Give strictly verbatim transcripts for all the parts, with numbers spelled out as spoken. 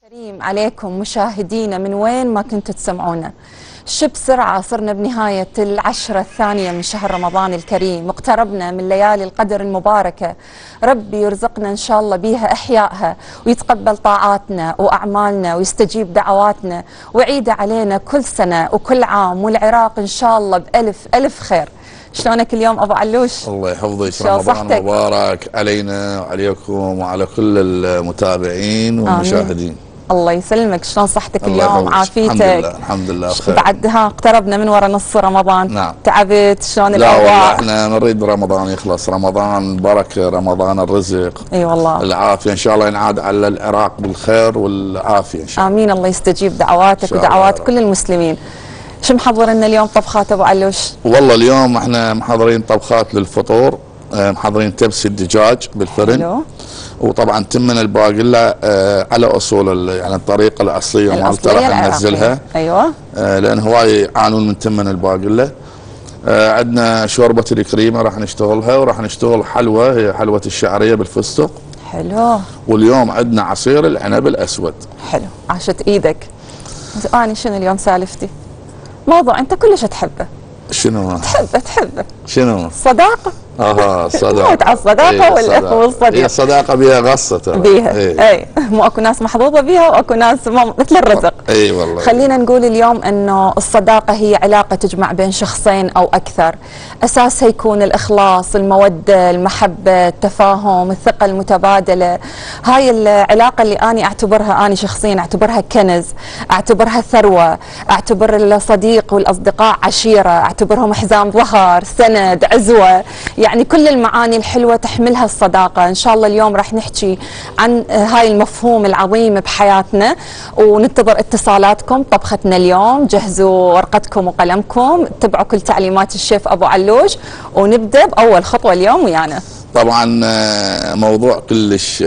كريم عليكم مشاهدينا من وين ما كنتوا تسمعونا. شو بسرعة صرنا بنهاية العشرة الثانية من شهر رمضان الكريم، واقتربنا من ليالي القدر المباركة. ربي يرزقنا إن شاء الله بيها إحيائها، ويتقبل طاعاتنا وأعمالنا ويستجيب دعواتنا، وعيد علينا كل سنة وكل عام، والعراق إن شاء الله بألف ألف خير. شلونك اليوم أبو علوش؟ الله يحفظك، رمضان مبارك علينا وعليكم وعلى كل المتابعين والمشاهدين. الله يسلمك. شلون صحتك اليوم؟ عافيتك؟ الحمد لله الحمد لله بخير. بعد ها اقتربنا من ورا نص رمضان. نعم. تعبت؟ شلون الاوضاع؟ لا والله احنا نريد رمضان يخلص، رمضان بركه، رمضان الرزق. اي والله. العافيه ان شاء الله ينعاد على العراق بالخير والعافيه ان شاء الله. امين. الله يستجيب دعواتك ودعوات كل المسلمين. شو محضر لنا اليوم طبخات ابو علوش؟ والله اليوم احنا محضرين طبخات للفطور، محضرين تبسي الدجاج بالفرن. حلو. وطبعا تمن الباقله آه على اصول يعني الطريقه الاصليه مالته راح ننزلها. ايوه. آه لان هواي يعانون من تمن الباقله. آه عندنا شوربه الكريمه راح نشتغلها، وراح نشتغل حلوه هي حلوه الشعريه بالفستق. حلو. واليوم عندنا عصير العنب الاسود. حلو، عاشت ايدك. انا شنو اليوم سالفتي؟ موضوع انت كلش تحبه. شنو؟ تحبه تحبه شنو؟ صداقه. اها صداقه. موت على الصداقه والصديق. هي الصداقه بها غصه ترى. بيها اي. اي مو اكو ناس محظوظه بها واكو ناس مثل الرزق. اي والله. خلينا نقول اليوم انه الصداقه هي علاقه تجمع بين شخصين او اكثر، اساسها يكون الاخلاص، الموده، المحبه، التفاهم، الثقه المتبادله. هاي العلاقه اللي اني اعتبرها اني شخصيا اعتبرها كنز، اعتبرها ثروه، اعتبر الصديق والاصدقاء عشيره، اعتبرهم حزام ظهر، سند، عزوه، يعني كل المعاني الحلوة تحملها الصداقة. إن شاء الله اليوم راح نحكي عن هاي المفهوم العظيم بحياتنا، وننتظر اتصالاتكم. طبختنا اليوم جهزوا ورقتكم وقلمكم، اتبعوا كل تعليمات الشيف أبو علوش، ونبدأ بأول خطوة اليوم ويانا. طبعا موضوع كلش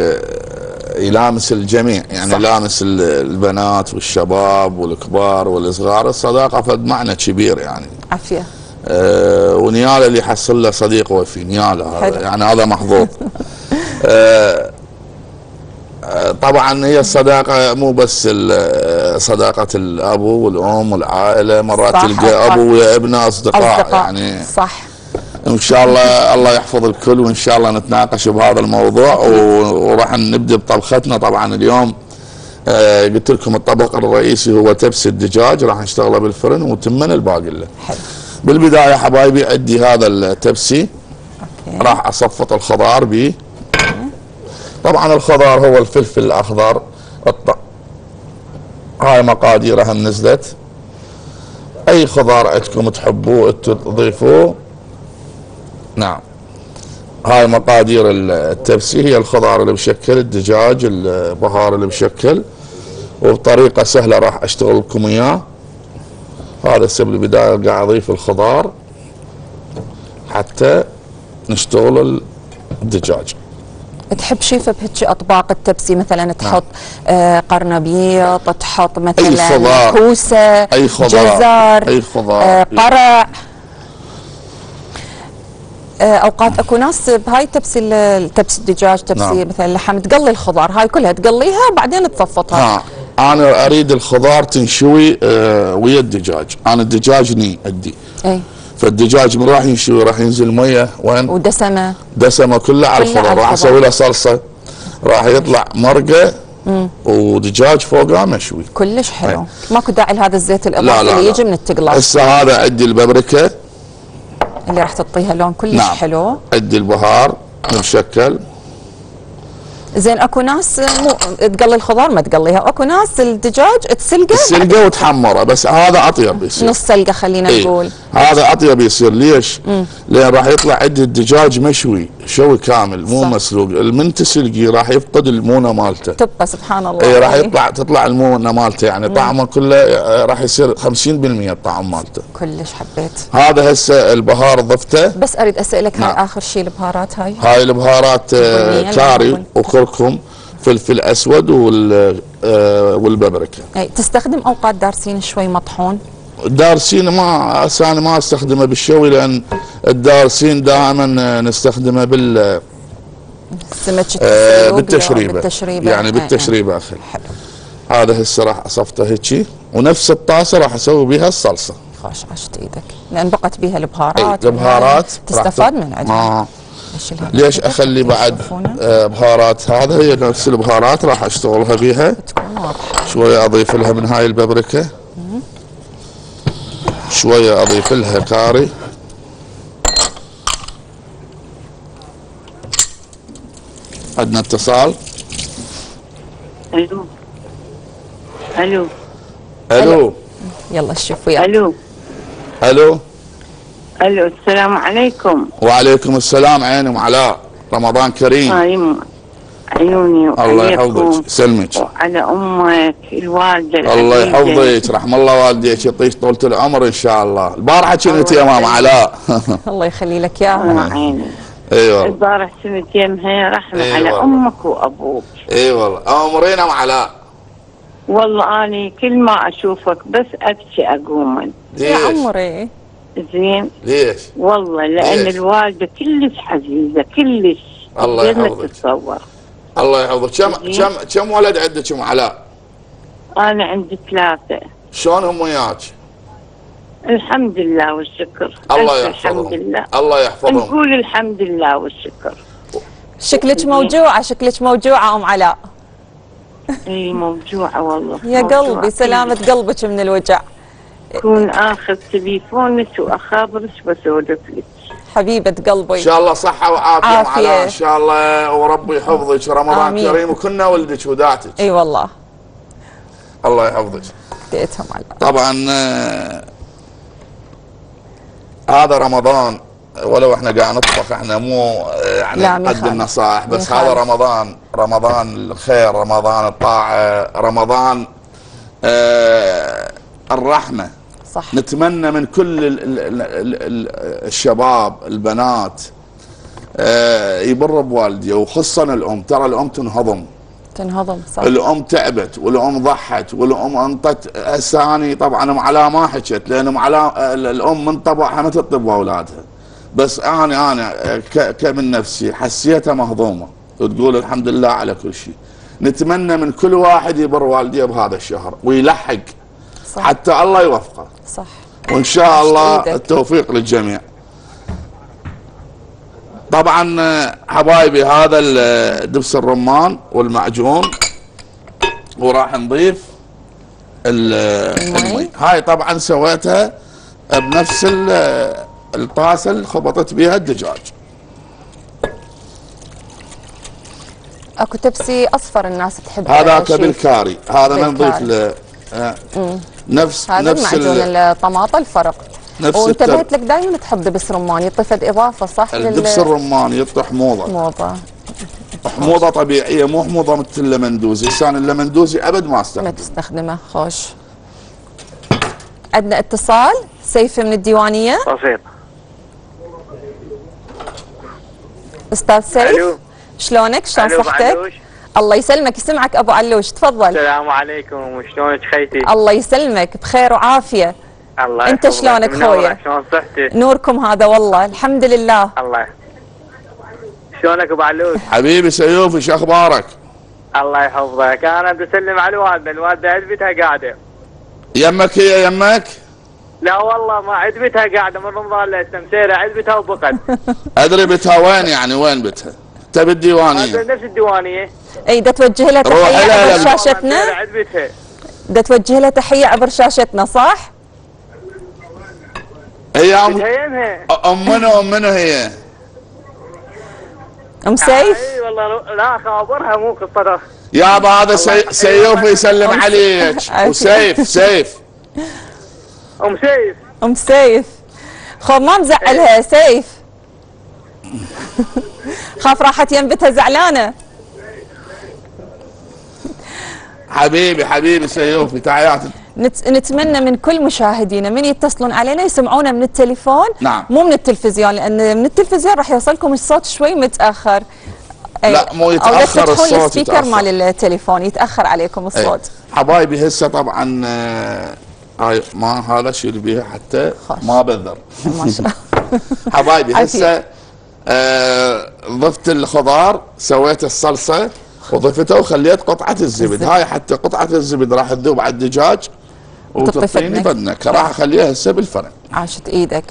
يلامس الجميع، يعني صح. لامس البنات والشباب والكبار والصغار. الصداقة فد معنى كبير يعني. عافية. آه ونياله اللي يحصل له صديق وفي نياله هذا يعني هذا محظوظ. آه آه طبعا هي الصداقه مو بس صداقه الابو والام والعائله، مرات تلقى ابو ويا ابنه اصدقاء, أصدقاء يعني. صح. ان شاء الله الله يحفظ الكل، وان شاء الله نتناقش بهذا الموضوع، وراح نبدا بطبختنا. طبعا اليوم آه قلت لكم الطبق الرئيسي هو تبسي الدجاج، راح نشتغله بالفرن وتمن الباقله. حلو. بالبدايه حبايبي عندي هذا التبسي. أوكي. راح اصفط الخضار به. طبعا الخضار هو الفلفل الاخضر، الط... هاي مقاديرها نزلت. اي خضار عندكم تحبوه تضيفوه. نعم. هاي مقادير التبسي، هي الخضار اللي بشكل، الدجاج، البهار اللي بشكل، وبطريقه سهله راح اشتغل لكم اياه. هذا السبب البدايه قاعد اضيف الخضار حتى نشتغل الدجاج. تحب شيف بهيك اطباق التبسي مثلا تحط نعم. آه قرنبيط، تحط مثلا اي خضار، كوسه، اي خضار، جزر، اي خضار، آه قرع. آه اوقات اكو ناس بهاي تبسي التبسي الدجاج، تبسي نعم. مثلا اللحم تقلي الخضار، هاي كلها تقليها وبعدين تصفطها. ها. انا اريد الخضار تنشوي آه ويا الدجاج، انا الدجاج ني ادي. اي. فالدجاج من راح ينشوي راح ينزل ميه وين؟ ودسمه. دسمه كلها على الخضار، راح اسوي له صلصه، راح يطلع مرقه مم. ودجاج فوقها مشوي. كلش حلو. أي. ماكو داعي لهذا الزيت الاضافي اللي يجي من التقلاص. هسه هذا عندي البابريكا اللي راح تعطيها لون كلش نعم. حلو. عندي البهار مشكل. زين اكو ناس مو تقلي الخضار ما تقليها، اكو ناس الدجاج تسلقه تسلقه وتحمره، بس هذا اطيب يصير. نص سلقه خلينا ايه؟ نقول هذا اطيب يصير. ليش؟ مم. لان راح يطلع عندي الدجاج مشوي شوي كامل مو صح. مسلوق. من تسلقي راح يفقد المونه مالته. تبقى سبحان الله. اي راح يطلع تطلع المونه مالته يعني مم. طعمه كله راح يصير خمسين بالمئة الطعم مالته. كلش حبيت. هذا هسه البهار ضفته. بس اريد اسالك نعم. هاي اخر شيء البهارات هاي؟ هاي البهارات كاري وكركم، فلفل اسود والبابريكا. اي تستخدم اوقات دارسين شوي مطحون؟ الدارسين ما انا ما استخدمه بالشوي، لان الدارسين دائما نستخدمه بال سمك آه بالتشريبه. بالتشريبه يعني بالتشريبه اخي. حلو. هذا هسه راح اصفته هيجي، ونفس الطاسه راح اسوي بيها الصلصه. خوش عشت ايدك، لان بقت بيها البهارات. البهارات تستفاد من عندها. ليش اخلي بعد آه بهارات؟ هذا هي نفس البهارات راح اشتغلها بيها. شويه اضيف لها من هاي البابريكا، شويه اضيف لها كاري، عندنا اتصال. الو الو الو يلا شوف وياك. الو الو الو السلام عليكم. وعليكم السلام. عيني وعلاء، رمضان كريم. صايم عيوني الله يحفظك، يسلمك. وعلى امك الوالده الله يحفظك، رحم الله والديك، يعطيك طولة العمر ان شاء الله. البارحه كنت يا ماما علاء. الله يخلي لك اياها. عيني. ايوه البارح كنت يمها رحمه أيوة على والله. امك وابوك. اي والله. امرينا ام علاء. والله اني كل ما اشوفك بس ابكي اقوم. يا عمري. زين. ليش؟ والله لان ليش؟ الوالده كلش عزيزه كلش. الله يحفظك. تتصور. الله يحفظك. كم كم كم ولد عندك ام علاء؟ انا عندي ثلاثه. شلونهم وياك؟ الحمد لله والشكر. الله ألف يحفظهم. الحمد لله. الله يحفظهم. نقول الحمد لله والشكر. شكلك موجوعه، شكلك موجوعه ام علاء. اي موجوعه والله. يا موجوعة قلبي سلامة كلش. قلبك من الوجع. كون اخذ تليفونك واخابرك بسولف لك. حبيبة قلبي. ان شاء الله صحه وعافيه ام عافية. علاء ان شاء الله، وربي يحفظك. رمضان آمين. كريم وكنا ولدك وداتك. اي والله. الله يحفظك. ديتهم علاء. طبعا آه، هذا رمضان، ولو احنا قاعد نطبخ احنا مو آه، يعني لا، نقدم نصائح، بس ميخالف. هذا رمضان، رمضان الخير، رمضان الطاعه، رمضان آه الرحمه. صح. نتمنى من كل ال ال ال ال الشباب البنات آه يبر بوالديه، وخصوصا الام. ترى الام تنهضم، تنهضم. صح. الام تعبت والام ضحت والام انطت. هسه اني طبعا ام علاء ما حكت، لان ام علاء الام من طبعها ما تطب اولادها، بس انا انا ك- كمن نفسي حسيتها مهضومه وتقول الحمد لله على كل شيء. نتمنى من كل واحد يبر والديه بهذا الشهر ويلحق، صح. حتى الله يوفقه، صح. وان شاء الله إيدك. التوفيق للجميع. طبعا حبايبي هذا ال- دبس الرمان والمعجون، وراح نضيف ال- المي. هاي طبعا سويتها بنفس ال- الطاسه اللي خبطت بها الدجاج. اكو تبسي اصفر الناس تحب. هذاك بالكاري، هذا ما نضيف بالكاري. له آه، نفس هذا نفس المعجون ال- الطماطه الفرق. نفس وانتبهت لك دائما تحط دبس رمان، يطفد اضافه صح. الدبس الرمان يطلع حموضه، موضه. حموضه طبيعيه، مو حموضه مثل اللمندوزي. لسان اللمندوزي ابد ما ما استخدم. تستخدمه. خوش. عندنا اتصال. سيفي من الديوانيه. بسيط. استاذ سيف. الو. شلونك؟ شلون ألو، صحتك؟ علوش. الله يسلمك، يسمعك ابو علوش، تفضل. السلام عليكم، وشلونك خيتي؟ الله يسلمك، بخير وعافيه. الله أنت يحفظك. شلونك منورة. خويا؟ شلون صحتك؟ نوركم هذا والله، الحمد لله. الله. شلونك ابو علوش؟ حبيبي سيوفي، شو اخبارك؟ الله يحفظك. انا بدي اسلم على الوالده، الوالده عند بيتها قاعده. يمك هي يمك؟ لا والله ما عند بيتها قاعده من رمضان لهسه مسيره عند بيتها وبقت. ادري بيتها وين، يعني وين بيتها؟ انت بالديوانيه؟ هذا نفس الديوانيه. اي دا توجه لها روح تحيه لها عبر لل- شاشتنا. مسيرة عند بيتها. دا توجه لها تحيه عبر شاشتنا صح؟ هي ام بيتها يمها. ام منو ام منو هي؟ ام سيف. اي والله لا خابرها مو قصه. يابا هذا سي... سيوفي يسلم أم- عليك. عافية. وسيف سيف ام سيف. ام سيف. خو ما مزعلها سيف. خاف راحت ينبتها زعلانه. حبيبي حبيبي سيوفي، تحياتي. نت... نتمنى من كل مشاهدينا من يتصلون علينا يسمعونا من التليفون. نعم. مو من التلفزيون، لان من التلفزيون راح يوصلكم الصوت شوي متاخر. أي. لا، مو او يتأخر تفتحون الصوت، السبيكر يتأخر. مال التليفون يتاخر عليكم إيه. الصوت. حبايبي هسه طبعا آه، هاي ما هذا شيل بيها حتى خلاص. ما بذر. ما شاء الله. حبايبي عافية. هسه آه ضفت الخضار، سويت الصلصه، وضفته وخليت قطعه الزبد. الزبد. هاي حتى قطعه الزبد راح تذوب على الدجاج وتعطيني فدنك، راح اخليها هسه بالفرن. عاشت ايدك.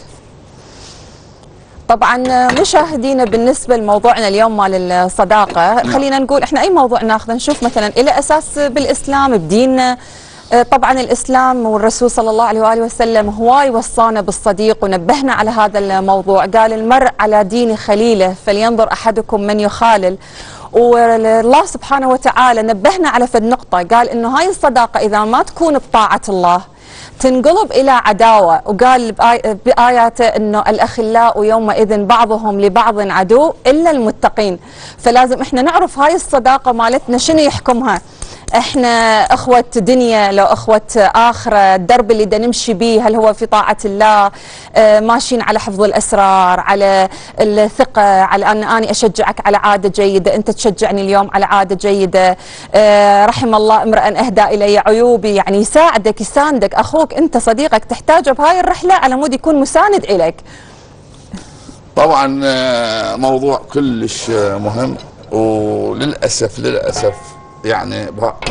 طبعا مشاهدينا بالنسبه لموضوعنا اليوم مال الصداقه، نعم. خلينا نقول احنا اي موضوع ناخذه نشوف مثلا الى اساس بالاسلام بديننا. طبعا الاسلام والرسول صلى الله عليه واله وسلم هواي وصانا بالصديق ونبهنا على هذا الموضوع، قال المرء على دين خليله فلينظر احدكم من يخالل. والله سبحانه وتعالى نبهنا على فد نقطه، قال انه هاي الصداقه اذا ما تكون بطاعه الله تنقلب الى عداوه، وقال باياته انه الاخلاء يومئذ بعضهم لبعض عدو الا المتقين. فلازم احنا نعرف هاي الصداقه مالتنا شنو يحكمها. احنا اخوة دنيا لو اخوة اخرة، الدرب اللي دا نمشي بيه هل هو في طاعة الله، اه ماشيين على حفظ الاسرار، على الثقة، على ان اني اشجعك على عادة جيدة، انت تشجعني اليوم على عادة جيدة. اه رحم الله امرأ اهدى الي عيوبي، يعني يساعدك يساندك، اخوك انت صديقك تحتاجه بهاي الرحلة على مود يكون مساند اليك. طبعا موضوع كلش مهم، وللاسف للاسف يعني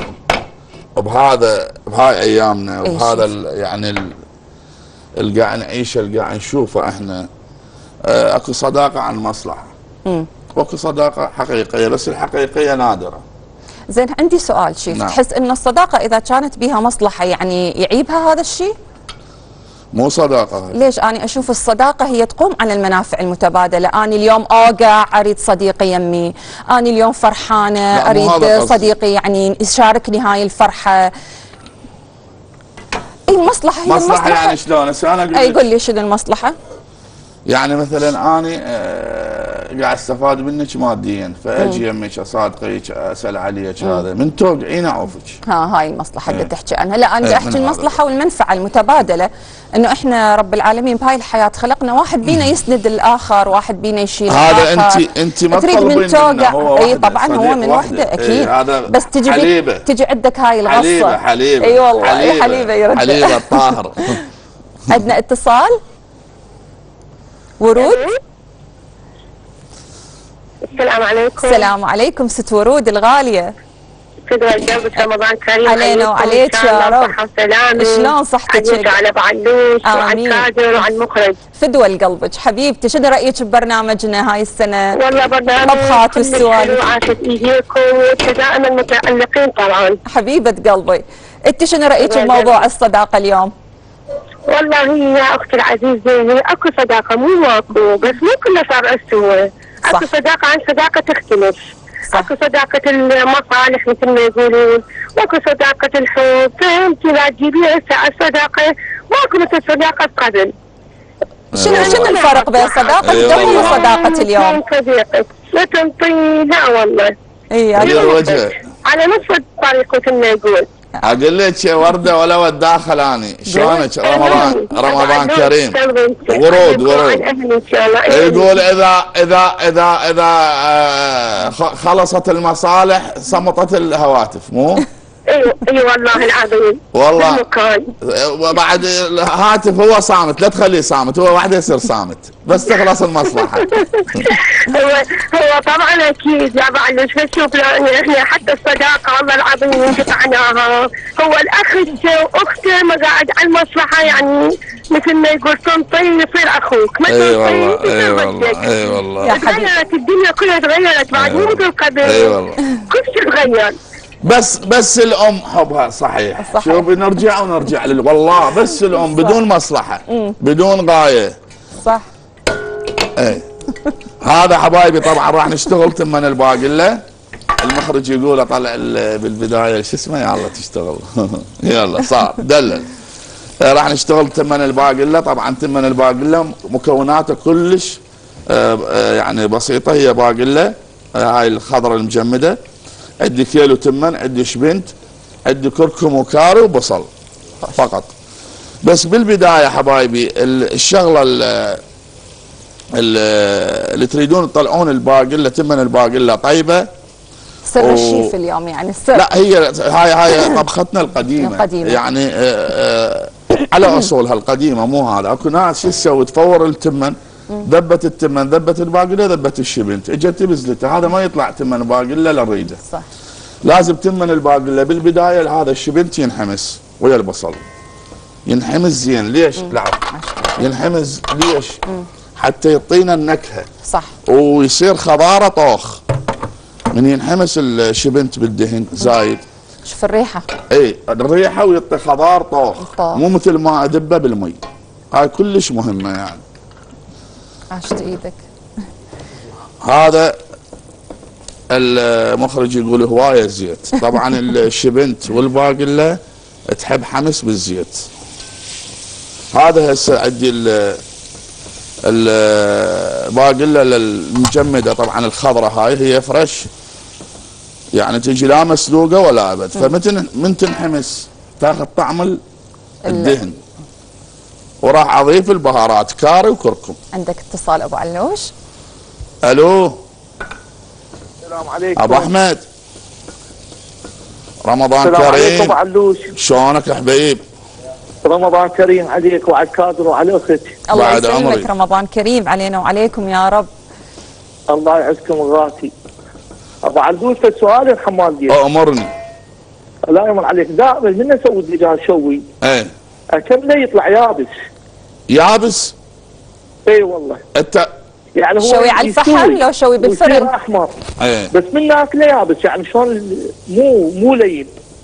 بهذا بهاي ايامنا وبهذا يعني اللي قاعد نعيشه اللي قاعد نشوفه احنا، اكو صداقه عن مصلحه واكو صداقه حقيقيه، بس الحقيقيه نادره. زين عندي سؤال شيف، نعم. تحس ان الصداقه اذا كانت بها مصلحه يعني يعيبها هذا الشيء؟ مو صداقه. ليش؟ أنا أشوف الصداقة هي تقوم على المنافع المتبادلة. أنا اليوم أوقع أريد صديقي يمي، أنا اليوم فرحانة أريد صديقي يعني يشاركني هاي الفرحة. أي مصلحة هي مصلحة المصلحة. يعني شلون؟ هسه أنا أقول أي قول لي شنو المصلحة؟ يعني مثلا أنا آه قاعد استفاد منك ماديا، فأجي يمك أصادقك أسأل عليك، هذا من توقعين أعوفك. ها هاي المصلحة اللي ايه. تحكي عنها. لا أنا ايه أحكي المصلحة هذا. والمنفعة المتبادلة، إنه إحنا رب العالمين بهاي الحياة خلقنا واحد بينا يسند الآخر، واحد بينا يشيل هذا الآخر. أنت أنت ما تريد من توقع. اي طبعا هو من وحده أكيد. ايه هذا بس تجي حليبة. تجي عندك هاي الغصة. حليبة حليبة اي والله حليبة حليبة يرد. حليبة الطاهر. عندنا اتصال. ورود. السلام عليكم. السلام عليكم ست ورود الغالية. فدوى الجنب رمضان كريم علينا وعليك يا رب. صحة وسلامة. شلون صحتك؟ عليك وعلى ابو علوش وعلى الكادر وعلى المخرج. فدوى لقلبك حبيبتي، شنو رأيك ببرنامجنا هاي السنة؟ والله برنامج طبخات والسوالف. وعافية ايديكم ودائما متألقين طبعا. حبيبة قلبي، انت شنو رأيك بموضوع الصداقة اليوم؟ والله يا اختي العزيزة هي اكو صداقة مو ماكو، بس مو كلها صار استوى. اكو صداقة عن صداقة تختلف. صح. اكو صداقة المصالح مثل ما يقولون، واكو صداقة الحب، فهمتي؟ لا تجيبيها هسه على الصداقة، ماكو مثل صداقة قبل. شنو شنو الفرق بين صداقة قبل وصداقة اليوم؟ صديقك لا تنطي لا والله. اي على الوجه. على نفس الطريق مثل ما يقول. اقول لك ورده ولا ود داخل اني، شلونك؟ رمضان رمضان كريم. ورود ورود. يقول اذا اذا اذا اذا خلصت المصالح صمتت الهواتف، مو؟ ايوه اي والله العظيم. والله بعد الهاتف هو صامت، لا تخليه صامت، هو وحده يصير صامت بس تخلص المصلحه. هو هو طبعا اكيد يا بعلوش، بشوف احنا حتى الصداقه والله العظيم انقطعناها، هو الاخ واخته ما قاعد على المصلحه، يعني مثل ما يقول تنطي يصير اخوك، ما اي والله اي والله اي والله. تغيرت الدنيا كلها تغيرت بعد، مو مثل قبل. اي والله كل شيء تغير. بس بس الام حبها صحيح, صحيح. شوفي نرجع ونرجع لل والله بس الام صح. بدون مصلحه مم. بدون غايه. صح. اي هذا حبايبي طبعا راح نشتغل ثمن الباقله. المخرج يقول اطلع بالبدايه شو اسمه يلا تشتغل. يلا صار دلل. راح نشتغل ثمن الباقله. طبعا ثمن الباقله مكوناته كلش يعني بسيطه، هي باقله هاي الخضراء المجمده، عندي كيلو تمن، عندي شبنت، عندي كركم وكاري وبصل فقط. بس بالبدايه حبايبي الشغله اللي تريدون تطلعون الباقله تمن الباقله طيبه. سر و... الشيف اليوم يعني السر. لا هي هاي هاي طبختنا القديمه, القديمة. يعني آآ آآ على اصولها القديمه، مو هذا. اكو ناس شو تسوي؟ تفور التمن ذبت التمن، ذبت الباقله، ذبت الشبنت، اجت بزلته، هذا ما يطلع تمن باقله للريده. صح. لازم تمن الباقله بالبدايه هذا الشبنت ينحمس ويا البصل. ينحمس زين، ليش؟ لعب. ينحمس ليش؟ مم. حتى يعطينا النكهه. صح. ويصير خضاره طوخ. من ينحمس الشبنت بالدهن زايد. شوف الريحه. اي الريحه ويعطي خضار طوخ، طوخ. مو مثل ما ادبه بالمي. هاي كلش مهمه يعني. عاشت ايدك. هذا المخرج يقول هوايه زيت، طبعا الشبنت والباقله تحب حمس بالزيت. هذا هسه عندي الباقله المجمده، طبعا الخضراء هاي هي فريش، يعني تجي لا مسلوقه ولا ابد، فمتن من تنحمس تاخذ طعم الدهن. وراح اضيف البهارات كاري وكركم. عندك اتصال ابو علوش. الو. السلام عليكم. ابو احمد. رمضان السلام كريم. عليكم ابو علوش. شلونك يا حبيب؟ رمضان كريم عليك وعلى الكادر وعلى اختك. الله يسلمك، رمضان كريم علينا وعليكم يا رب. الله يعزكم الغاتي. ابو علوش في سؤال الحمال ديالك. امرني. لا يمر عليك، دائما من اسوي الدجاج شوي؟ ايه. اكمله يطلع يابس. يابس؟ اي والله. انت يعني هو شوي على الفحم لو شوي بالفرن؟ احمر. ايه. بس من ناكله يابس، يعني شلون مو مو لين.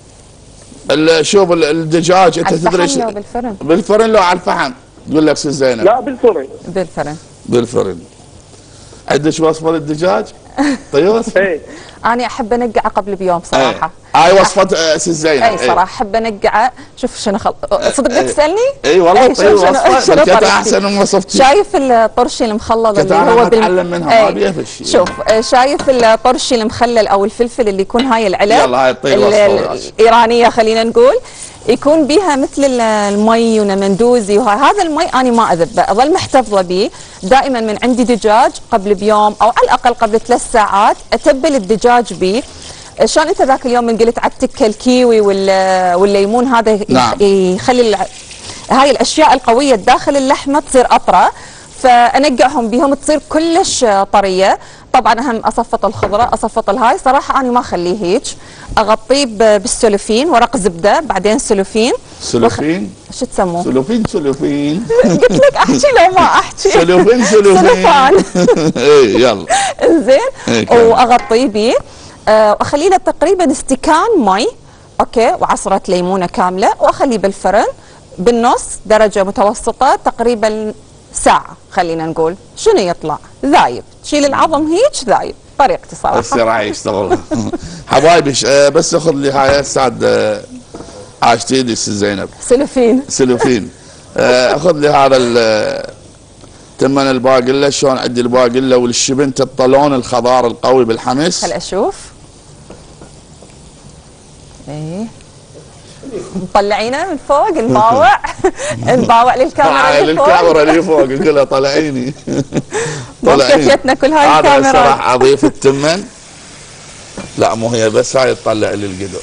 شوف الدجاج انت تدري على الفحم لو بالفرن؟ بالفرن لو على الفحم؟ تقول لك ست زينب. لا بالفرن. بالفرن. بالفرن. عندك وصفه للدجاج؟ طيوس؟ ايه. انا احب انقعه قبل بيوم صراحه. هاي وصفه ست زينب. اي صراحه احب انقعه. شوف شنو خل... صدق بدك تسالني؟ اي والله. طيب وصفه طريقتي احسن من وصفتي. شايف الطرشي المخلل اللي هو بال... اتعلم منها ما بيها شيء. شوف شايف الطرشي المخلل او الفلفل اللي يكون هاي العلب يلا هاي الطيب الايرانيه خلينا نقول، يكون بيها مثل المي ونمندوزي، وهذا المي انا ما اذبه، اظل محتفظه به دائما من عندي دجاج قبل بيوم او على الاقل قبل ثلاث ساعات اتبل الدجاج به. شلون انت ذاك اليوم من قلت على التكه الكيوي والليمون، هذا نعم. يخلي هاي الاشياء القويه داخل اللحمه تصير اطرى، فانقعهم بهم تصير كلش طريه. طبعا اهم اصفط الخضره، اصفط الهاي، صراحه انا ما اخليه هيك، اغطيه بالسلوفين، ورق زبده، بعدين سلوفين. سلوفين؟ شو تسموه؟ سلوفين سلوفين. قلت لك احكي لو ما احكي. سلوفين سلوفين. سلوفان. اي يلا. انزين واغطيه به واخليه له تقريبا استكان مي، اوكي، وعصره ليمونه كامله، واخليه بالفرن بالنص درجه متوسطه تقريبا ساعه خلينا نقول. شنو يطلع؟ ذايب، تشيل العظم هيك ذايب، طريقتي صراحه. بس راح يشتغل. حبايبي بس اخذ لي هاي سعد عاشت ايدي ست زينب. سلوفين. سلوفين. اخذ لي هذا تمن الباقله. شلون عندي الباقله والشبنت الطلون الخضار القوي بالحمس. هل اشوف؟ ايه مطلعينه من فوق نباوع. نباوع للكاميرا اللي فوق. للكاميرا اللي فوق قلت لها طلعيني. طلعيني كل هاي الكاميرا. هذا راح اضيف التمن. لا مو هي بس هاي تطلع لي القدر.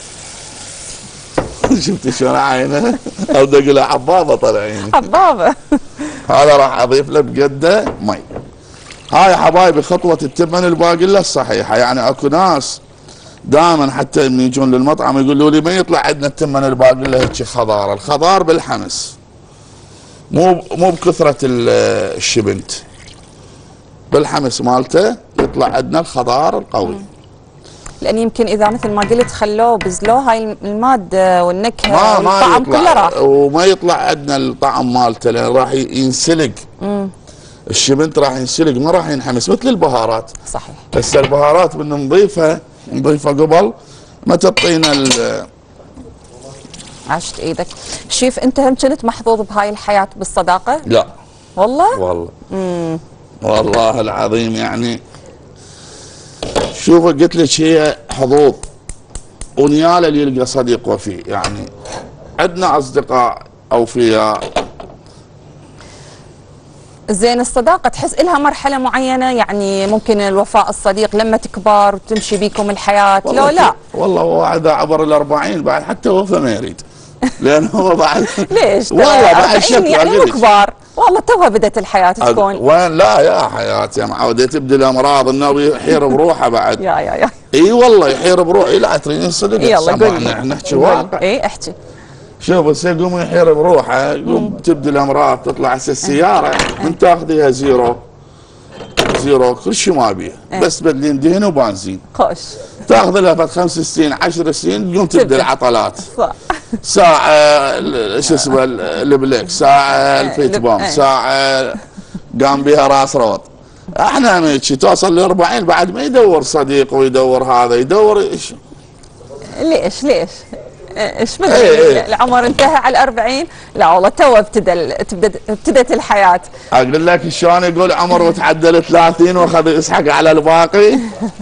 شفتي شلون عينه؟ او بدي اقول لها حبابه طلعيني. حبابه. هذا راح اضيف له بقده مي. هاي يا حبايبي خطوه التمن الباقله الصحيحه، يعني اكو ناس دائما حتى من يجون للمطعم يقولوا لي ما يطلع عندنا التمن الباقله هيك خضار، الخضار بالحمس مو مو بكثره الشبنت، بالحمس مالته يطلع عندنا الخضار القوي. لان يمكن اذا مثل ما قلت خلوه بزلوه هاي الماده والنكهه ما ما والطعم كله راح، وما يطلع عندنا الطعم مالته لان راح ينسلق. امم الشبنت راح ينسلق ما راح ينحمس مثل البهارات. صحيح. بس البهارات بدنا نضيفها نضيفها قبل ما تعطينا ال عاشت ايدك. شيف انت هم كنت محظوظ بهاي الحياه بالصداقه؟ لا والله؟ والله امم والله العظيم يعني شوف قلت لك هي حظوظ ونياله اللي يلقى صديق وفي، يعني عندنا اصدقاء اوفياء. زين الصداقه تحس إلها مرحله معينه، يعني ممكن الوفاء الصديق لما تكبر وتمشي بيكم الحياه لو لا؟ والله هو اذا عبر الأربعين بعد حتى وفاء ما يريد. لان هو بعد ليش؟ والله بعد شكله يعني مو كبار. والله توها بدت الحياه تكون. وين لا يا حياتي يا معودة تبدي الامراض النبي يحير بروحه بعد. يا يا يا اي والله يحير بروحه. لا تريدين صدق؟ يلا قول لي نحكي واقع. اي احكي. شوف بس يقوم يحير بروحه، يقوم تبدي الامراض تطلع هسه السياره من تاخذيها زيرو زيرو كل شيء ما بيه، بس بدلين دهن وبنزين. خوش. تاخذ لها بعد خمس سنين عشر سنين تقوم تبدا العطلات. صح. ساعه شو اسمه البليك، ساعه الفيت بوم، ساعه قام بها راس روض. احنا من شي توصل ل أربعين بعد ما يدور صديق ويدور هذا يدور ايش. ليش ليش؟ ايش بدل ايه ايه. العمر انتهى على الأربعين؟ لا والله تو ابتدى ابتدت الحياه. اقول لك شلون يقول عمر وتعدى ال ثلاثين واخذ يسحق على الباقي.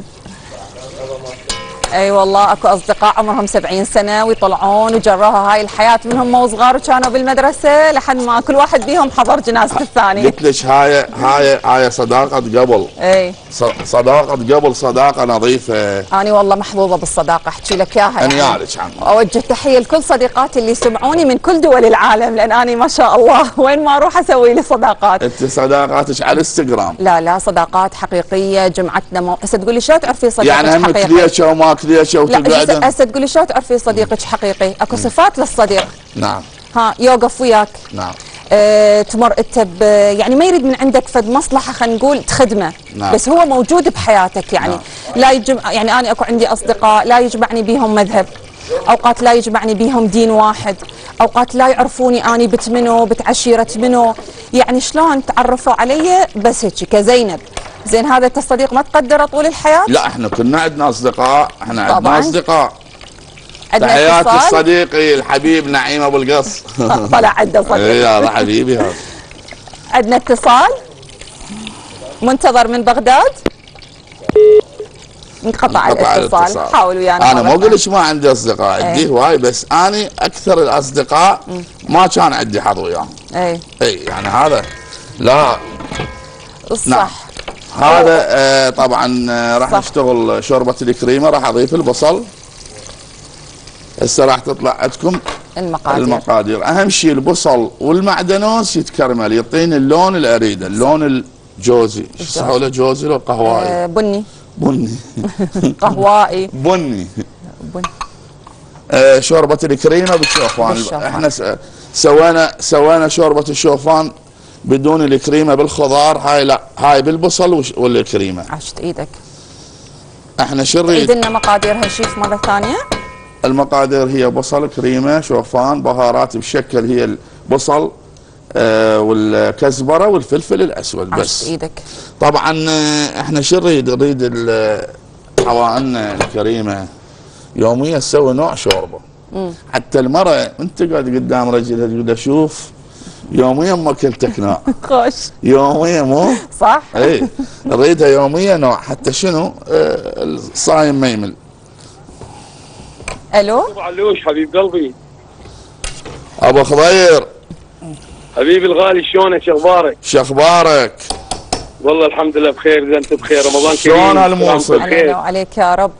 اي أيوة والله اكو اصدقاء عمرهم سبعين سنه ويطلعون وجروها هاي الحياه منهم مو صغار وكانوا بالمدرسه لحد ما كل واحد بيهم حضر جنازه الثاني. قلت لك هاي هاي هاي صداقه قبل. اي صداقه قبل صداقه نظيفه. انا والله محظوظه بالصداقه احكي لك اياها. يعني يعني عنه. اوجه تحيه لكل صديقاتي اللي يسمعوني من كل دول العالم لان انا ما شاء الله وين ما اروح اسوي لي صداقات. انت صداقاتك على الانستغرام؟ لا لا صداقات حقيقيه جمعتنا مو... هسه تقول لي شلون تعرفي صديقك يعني هم حقيقي؟ كليشه وما كليشه لا هسه تقول لي شلون تعرفي صديقك حقيقي؟ اكو صفات للصديق. نعم. ها يوقف وياك. نعم. اه تمر انت يعني ما يريد من عندك فد مصلحه خلينا نقول تخدمه. نعم. بس هو موجود بحياتك يعني. نعم. لا يجمع يعني انا اكو عندي اصدقاء لا يجمعني بيهم مذهب، اوقات لا يجمعني بيهم دين واحد، اوقات لا يعرفوني اني بنت منو بنت عشيره منو، يعني شلون تعرفوا علي بس هيك كزينب. زين هذا التصديق ما تقدره طول الحياه؟ لا احنا كنا عندنا اصدقاء، احنا عندنا طبعاً. اصدقاء. عندنا تحياتي صديقي الحبيب نعيم ابو القص. طلع عنده صديق. اي هذا حبيبي هذا. عندنا اتصال منتظر من بغداد. انقطع الاتصال. حاول ويانا. انا ما اقول لك ما عندي اصدقاء، عندي هواي بس انا اكثر الاصدقاء ما كان عندي حظ وياهم. اي اي يعني هذا لا صح. نعم. هذا آه طبعا آه راح نشتغل شوربه الكريمه، راح اضيف البصل. هسه راح تطلع عندكم المقادير. المقادير اهم شيء البصل والمعدنوس يتكرمل يعطيني اللون اللي اريده، اللون الجوزي. شو يصحوا له جوزي ولا قهوائي؟ آه بني. بني. قهوائي. بني. بني. آه شوربه الكريمه بالشوفان. احنا سوينا سوينا شوربه الشوفان بدون الكريمه بالخضار، هاي لا هاي بالبصل والكريمه. عشت ايدك. احنا شو نريد؟ عيد لنا مقاديرها شيف مره ثانيه. المقادير هي بصل كريمه شوفان بهارات بشكل هي البصل آه والكزبره والفلفل الاسود بس. عشت ايدك. طبعا احنا شو نريد؟ نريد حوائلنا الكريمه يوميا تسوي نوع شوربه. مم. حتى المراه انت قاعد قدام رجلها تقول شوف يوميا ما اكلتك نوع. خوش. يوميا مو؟ صح. اي نريدها يوميا نوع حتى شنو؟ آه الصايم ما يمل. الو ابو علوش حبيب قلبي. ابو خضير حبيبي الغالي شلونك شو اخبارك؟ شو اخبارك؟ والله الحمد لله بخير. اذا انت بخير رمضان كريم. شلون هالموصل؟ علينا وعليك يا رب.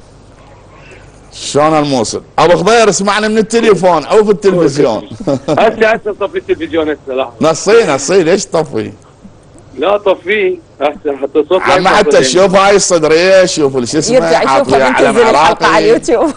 شلون هالموصل؟ ابو خضير اسمعنا من التليفون او في التلفزيون. هسه هسه طفي التلفزيون هسه لحظه. نصيه نصيه ليش تطفي؟ لا طفيه احسن حتى الصوت عم حتى شوف هاي الصدريه شوف شو اسمه يرجع يشوفها من تنزل الحلقه على اليوتيوب.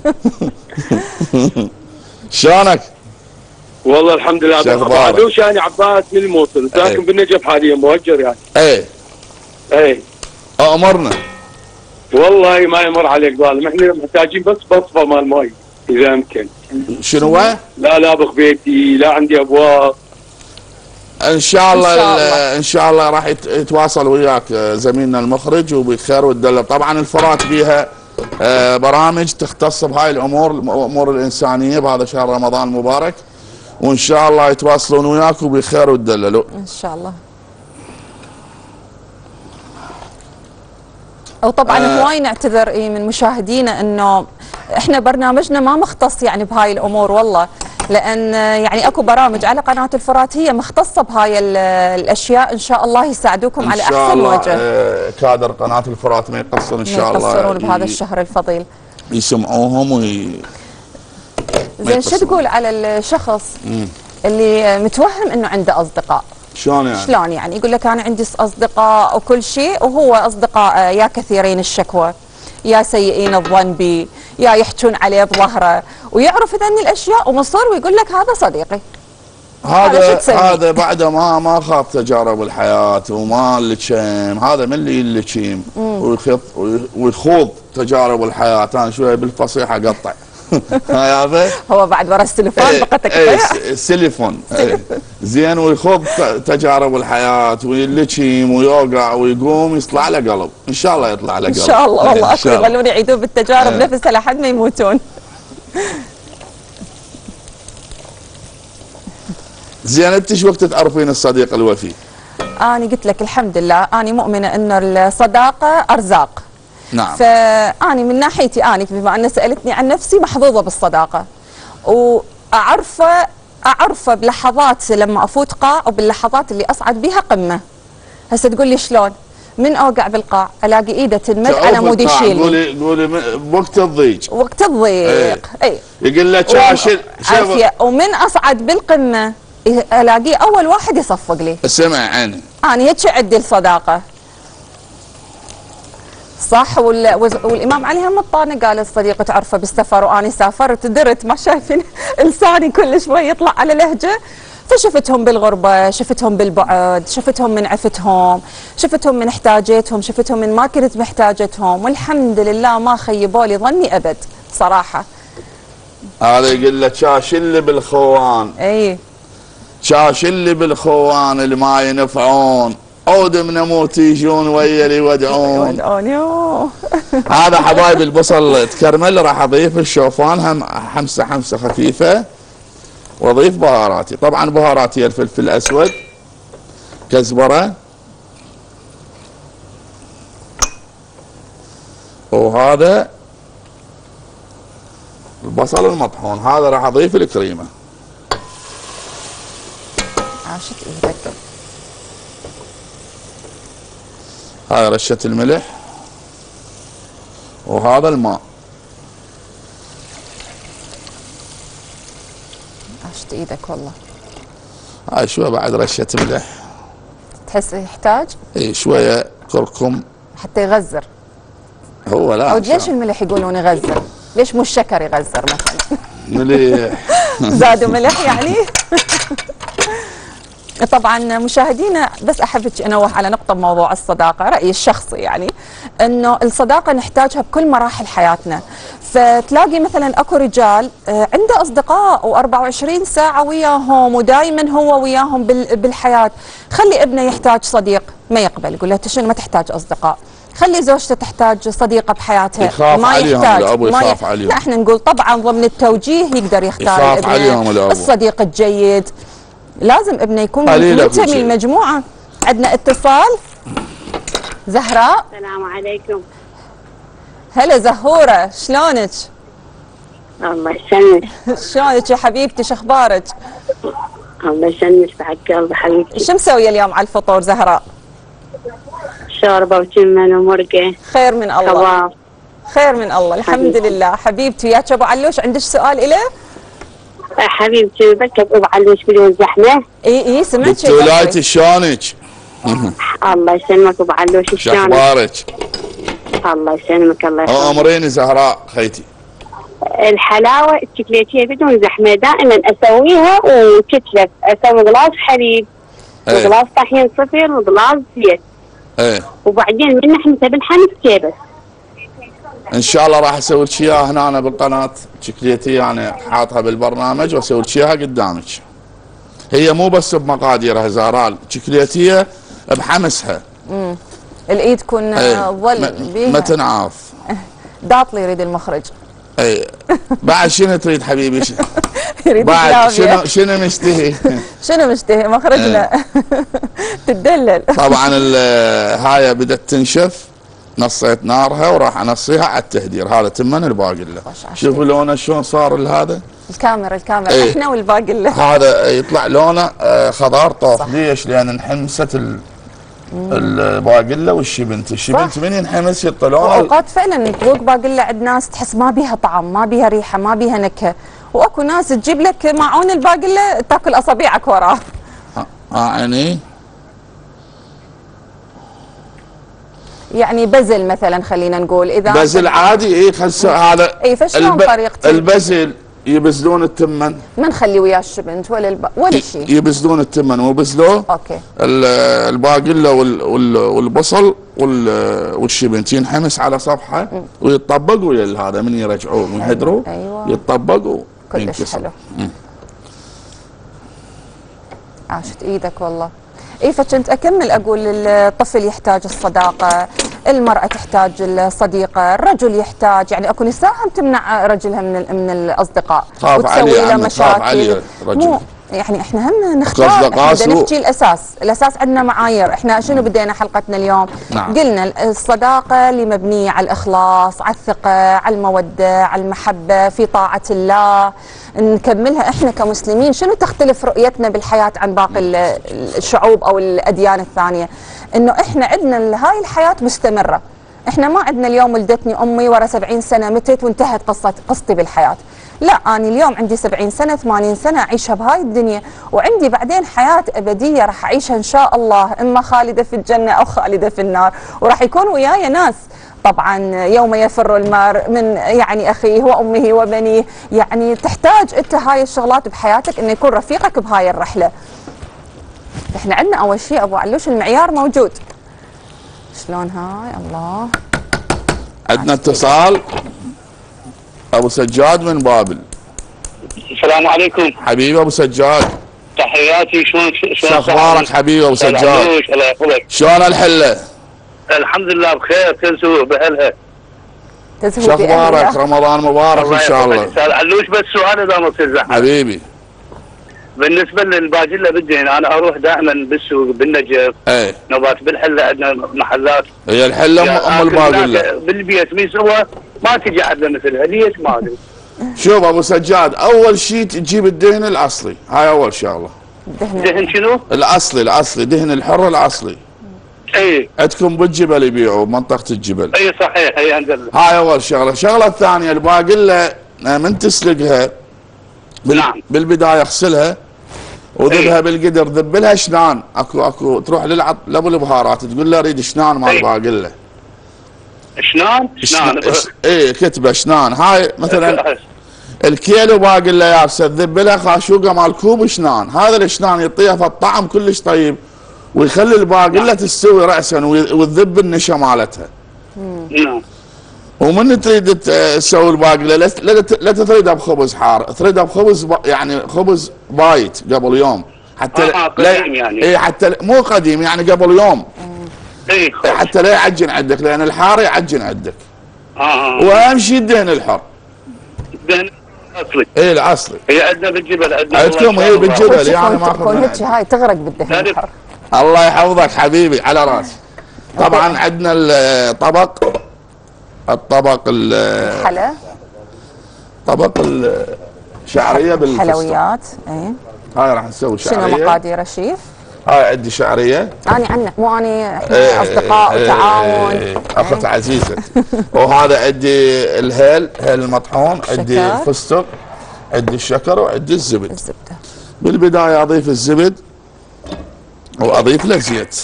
شلونك؟ والله الحمد لله. ابو علوش يعني عباس من الموصل ساكن بالنجف حاليا مهجر يعني. ايه ايه امرنا. والله ما يمر عليك ظالم. احنا محتاجين بس بصفه مال ماي اذا يمكن. شنو هو؟ لا لا بخ بيتي لا عندي ابواب. ان شاء الله ان شاء الله, إن شاء الله راح يتواصل وياك زميلنا المخرج وبخير والدلة. طبعا الفرات بيها برامج تختص بهاي الامور الامور الانسانيه بهذا شهر رمضان المبارك، وان شاء الله يتواصلون وياك وبخير وتدللوا ان شاء الله. وطبعا آه هواي نعتذر إيه من مشاهدينا انه احنا برنامجنا ما مختص يعني بهاي الامور والله، لان يعني اكو برامج على قناه الفرات هي مختصه بهاي الاشياء. ان شاء الله يساعدوكم على احسن وجه. آه كادر قناه الفرات ما يقصر ان شاء الله. يقصرون بهذا الشهر الفضيل. يسمعوهم وي زين شو تقول على الشخص مم. اللي متوهم انه عنده اصدقاء. شلون يعني؟ شلون يعني؟ يقول لك انا عندي اصدقاء وكل شيء، وهو اصدقاء يا كثيرين الشكوى يا سيئين الظن بي يا يحجون عليه بظهره، ويعرف ذني الاشياء ومصر ويقول لك هذا صديقي. هذا هذا بعد ما ما خاض تجارب الحياه وما اللي هذا من اللي اللي ويخوض ويخوض تجارب الحياه. انا شويه بالفصيحه قطع. هذا هو بعد ورا السليفون بقى تقطيع. السليفون زين، ويخوض تجارب الحياه ويلتشم ويوقع ويقوم يطلع له قلب. ان شاء الله يطلع له قلب ان شاء الله. والله اكو يظلون يعيدون بالتجارب نفسها لحد ما يموتون. زين، انت شو وقت تعرفين الصديق الوفي؟ انا قلت لك الحمد لله، انا مؤمنه انه الصداقه ارزاق. نعم. فاني من ناحيتي اني بما ان سالتني عن نفسي محظوظه بالصداقه، واعرفه اعرفه بلحظات لما افوت قاع وباللحظات اللي اصعد بها قمه. هسه تقول لي شلون؟ من اوقع بالقاع الاقي ايده تنمد على مود يشيلني. قولي قولي بوقت الضيق. وقت الضيق اي يقول لك شاشل عافيه. ومن اصعد بالقمه الاقيه اول واحد يصفق لي. اسمع عيني، انا هيك عندي الصداقه. صح. والامام علي هم الطانه قال الصديق تعرفه بالسفر، واني سافرت درت ما شايفين لساني كل شوي يطلع على لهجه، فشفتهم بالغربه، شفتهم بالبعد، شفتهم من عفتهم، شفتهم من احتاجتهم، شفتهم من ما كنت محتاجتهم، والحمد لله ما خيبوا لي ظني ابد صراحه. هذا يقول لك شاشل بالخوان. اي شاشل بالخوان اللي ما ينفعون، عود من اموت يجون ويا اللي يودعون. هذا حبايب البصل تكرمل، راح اضيف الشوفان هم حمسه حمسه خفيفه، واضيف بهاراتي. طبعا بهاراتي الفلفل الاسود، كزبره، وهذا البصل المطحون. هذا راح اضيف الكريمه. عاشت ايدك. هاي رشة الملح، وهذا الماء. عاشت ايدك والله. هاي شوية بعد رشة ملح. تحس يحتاج؟ اي شوية كركم حتى يغزر. هو لا. أو ليش الملح يقولون يغزر؟ ليش مو الشكر يغزر مثلا؟ مليح. زادوا ملح يعني؟ طبعا مشاهدينا، بس احب انوه على نقطه بموضوع الصداقه، رايي الشخصي يعني انه الصداقه نحتاجها بكل مراحل حياتنا. فتلاقي مثلا اكو رجال عنده اصدقاء وأربعة وعشرين ساعه وياهم ودائما هو وياهم بالحياه. خلي ابنه يحتاج صديق ما يقبل، يقول له شنو ما تحتاج اصدقاء. خلي زوجته تحتاج صديقه بحياتها يخاف ما عليهم يحتاج الأبو ما يخاف ي... عليهم. لا احنا نقول طبعا ضمن التوجيه يقدر يختار يخاف عليهم الأبو. الصديق الجيد. لازم ابنه يكون منتمي للمجموعه. عندنا اتصال. زهراء. السلام عليكم. هلا زهوره، شلونك؟ الله يسلمك. شلونك يا حبيبتي، شو اخبارك؟ الله يسلمك بحق قلبي حبيبتي. شو مسويه اليوم على الفطور زهراء؟ شوربه وجمن ومرقه. خير من الله. كباب. خير من الله الحمد حبيبتي. لله. حبيبتي وياك ابو علوش، عندك سؤال إله؟ حبيبتي بك ابو علوش بدون زحمه. اي اي سمعت شيء. ولايتي شلونك؟ الله يسلمك ابو علوش، شو اخبارك؟ الله يسلمك. الله يسلمك. امريني زهراء خيتي. الحلاوه الشوكولاتيه بدون زحمه دائما اسويها وتتلف. اسوي غلاس حليب وغلاس طحين صفر وغلاس زيت. ايه. وبعدين من نحمتها بالحمص كيبس. ان شاء الله راح اسوي لك اياها هنا أنا بالقناه شوكولاتيه، انا حاطها بالبرنامج واسوي لك اياها قدامك. هي مو بس بمقاديرها زهراء، شوكولاتيه بحمسها. امم الايد تكون ظل بيها ما تنعاف. داطلي يريد المخرج. اي بعد شنو تريد حبيبي؟ يريد بعد شنو شنو مشتهي؟ شنو مشتهي مخرجنا؟ تدلل. طبعا هاي بدات تنشف، نصيت نارها وراح انصيها على التهدير. هذا تمن الباقله. شوفوا لونه شلون صار هذا. الكاميرا الكاميرا ايه. احنا والباقله. هذا يطلع لونه خضار طوف. ليش؟ لان انحمست ال الباقله والشبنت. الشبنت من ينحمس يطلع لونه. اوقات فعلا تذوق باقله عند ناس تحس ما بيها طعم، ما بيها ريحه، ما بيها نكهه، واكو ناس تجيب لك معون الباقله تاكل اصابيعك وراه. اه يعني يعني بزل مثلا خلينا نقول اذا بزل عادي. اي خلص هذا اي فشلون الب... طريقتي؟ البزل يبزلون التمن، ما نخلي وياه الشبنت ولا الب... ولا شيء، يبزلون التمن ويبزلوه. اوكي. الباقله وال... وال... والبصل وال... والشبنت ينحمس على صفحه ويطبق ويا هذا من يرجعوه ويهدروا. أيوة. يطبق كلش حلو. عاشت ايدك والله. اي فكنت اكمل اقول الطفل يحتاج الصداقه، المراه تحتاج الصديقه، الرجل يحتاج، يعني اكو نساء هم تمنع رجلها من من الاصدقاء وتسوي له مشاكل. مو يعني احنا هم نختار، بدنا نحكي الاساس، الاساس عندنا معايير. احنا شنو بدينا حلقتنا اليوم؟ نعم. قلنا الصداقه اللي مبنيه على الاخلاص، على الثقه، على الموده، على المحبه، في طاعه الله. نكملها احنا كمسلمين. شنو تختلف رؤيتنا بالحياه عن باقي الشعوب او الاديان الثانيه؟ انه احنا عندنا هاي الحياه مستمره. احنا ما عندنا اليوم ولدتني امي ورا سبعين سنه متت وانتهت قصه قصتي بالحياه. لا، أنا اليوم عندي سبعين سنة ثمانين سنة أعيشها بهاي الدنيا، وعندي بعدين حياة أبدية راح أعيشها إن شاء الله، إما خالدة في الجنة أو خالدة في النار، وراح يكون وياي ناس. طبعا يوم يفر المرء من يعني أخيه وأمه وبنيه، يعني تحتاج أنت هاي الشغلات بحياتك إنه يكون رفيقك بهاي الرحلة. إحنا عندنا أول شيء أبو علوش المعيار موجود. شلون هاي؟ الله. عندنا اتصال. ابو سجاد من بابل. السلام عليكم حبيبي ابو سجاد. تحياتي. شلون شلون اخبارك حبيبي ابو سجاد؟ الله يحفظك. شلون الحله؟ الحمد لله بخير. تنسوا باهلها. شو اخبارك؟ رمضان مبارك ان شاء الله. علوش بس سؤال اذا ما تصير زحمه. حبيبي بالنسبه للباجله بدي انا اروح دائما بالسوق بالنجف. ايه نوبات بالحله عندنا محلات. هي الحله ام الباقله. بالبيت مين سوى ما تجي عندنا مثلها، ليش ما ادري. شوف ابو سجاد، اول شيء تجيب الدهن الاصلي، هاي اول شغله. دهن شنو؟ الاصلي الاصلي دهن الحر الاصلي. اي عندكم بالجبل يبيعوا بمنطقه الجبل. اي صحيح. اي عندنا. هاي اول شغله. الشغله الثانيه الباقله من تسلقها بال... نعم. بالبدايه اغسلها وذبها بالقدر، ذب لها شنان. اكو اكو تروح للعط لابو البهارات تقول له اريد شنان مال الباقله. شنان؟ شنان اي كتبه شنان. هاي مثلا الكيلو باقله يابسه تذب لها خاشوقه مال كوب شنان. هذا الشنان يعطيها فالطعم كلش طيب ويخلي الباقله تستوي راسا وتذب النشا مالتها. نعم. ومن تريد تسوي الباقله لا تريدها بخبز حار، تريدها بخبز يعني خبز بايت قبل يوم حتى آه قديم يعني. اي حتى مو قديم يعني قبل يوم. اي حتى لا يعجن عندك، لان الحار يعجن عندك. اه واهم شيء الدهن الحر. الدهن الاصلي. اي الاصلي. هي عندنا بالجبل. عندنا عندكم هي بالجبل يعني ماخذ هيك هاي تغرق بالدهن الحر. الله يحفظك حبيبي على راسي. طبعا عندنا الطبق الطبق الحلا، طبق الشعريه بالفستق. حلويات. اي هاي راح نسوي شعريه. شنو مقادير شيف؟ هاي عندي شعريه. اني عنك مو اني احنا ايه اصدقاء ايه وتعاون. ايه اخت ايه عزيزه. وهذا عندي الهيل، هيل المطحون، عندي الفستق، عندي الشكر وعندي الزبد. الزبده. بالبدايه اضيف الزبد واضيف له زيت.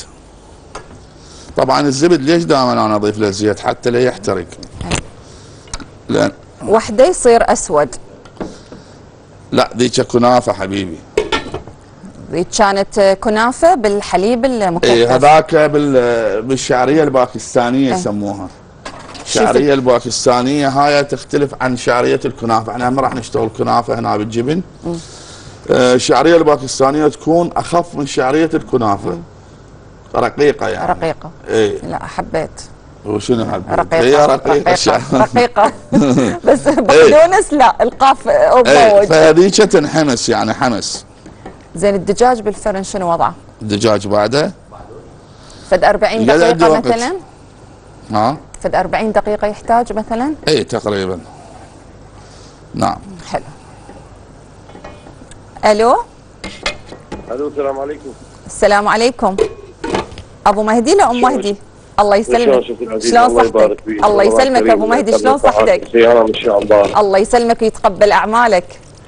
طبعا الزبد ليش دائما انا اضيف له زيت؟ حتى لا يحترق. لان وحده يصير اسود. لا ذيك كنافه حبيبي. ذيك كانت كنافه بالحليب المكثف. اي هذاك بالشعريه الباكستانيه يسموها. الشعريه الباكستانيه هاي تختلف عن شعريه الكنافه، احنا هم راح نشتغل كنافه هنا بالجبن. الشعريه الباكستانيه تكون اخف من شعريه الكنافه. م. رقيقه يعني. رقيقه. اي لا حبيت. وشنو حبيت؟ رقيقه. هي رقيقه رقيقه, رقيقة. بس بقدونس لا القاف مضوج. فهذيك تنحمس يعني حمس. زين الدجاج بالفرن شنو وضعه؟ الدجاج بعده؟ فد أربعين دقيقة مثلا؟ ها؟ فد أربعين دقيقة يحتاج مثلا؟ اي تقريبا. نعم. حلو. الو؟ الو السلام عليكم. السلام عليكم. ابو مهدي لا ام مهدي؟ الله يسلمك. شلون صحتك؟ الله يسلمك ابو مهدي، شلون صحتك؟ ان شاء الله. الله يسلمك ويتقبل اعمالك.